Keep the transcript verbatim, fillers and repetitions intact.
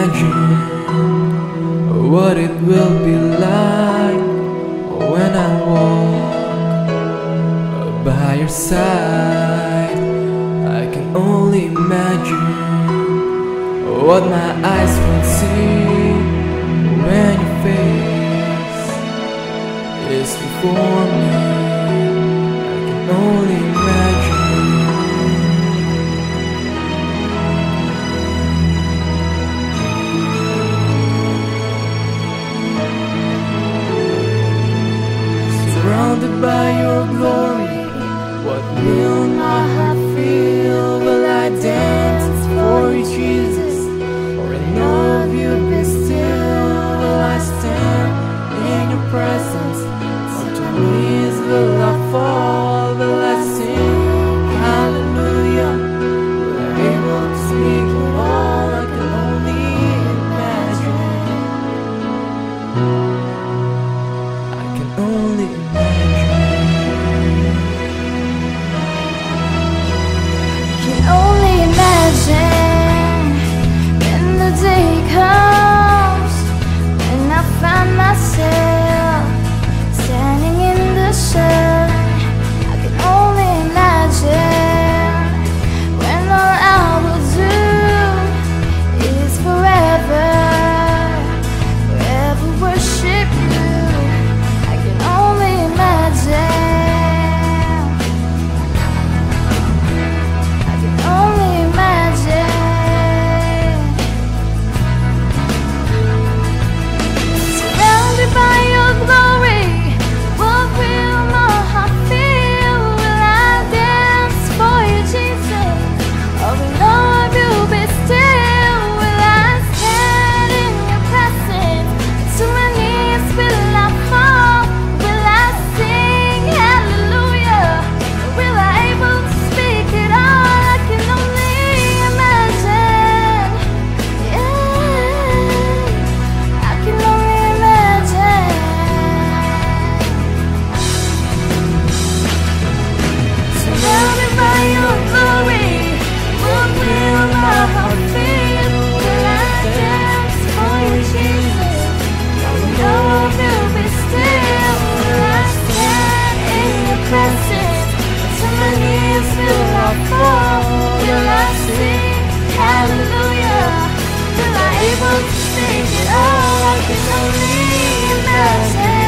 imagine what it will be like when I walk by your side. I can only imagine what my eyes will see when your face is before me. I can only imagine. Surrounded by your glory, what will my heart feel? Will I dance for you, Jesus? Or in all of you be still? Will I stand in your presence? On my knees will I fall? Will I sing hallelujah? Will I be able to speak at all? I can only imagine. I can only imagine. Only imagine when the day comes when I find myself standing in the sun. I can only imagine when all I will do is forever, forever worship you. I can only imagine. Hallelujah, will I able to sing it all? I can only imagine.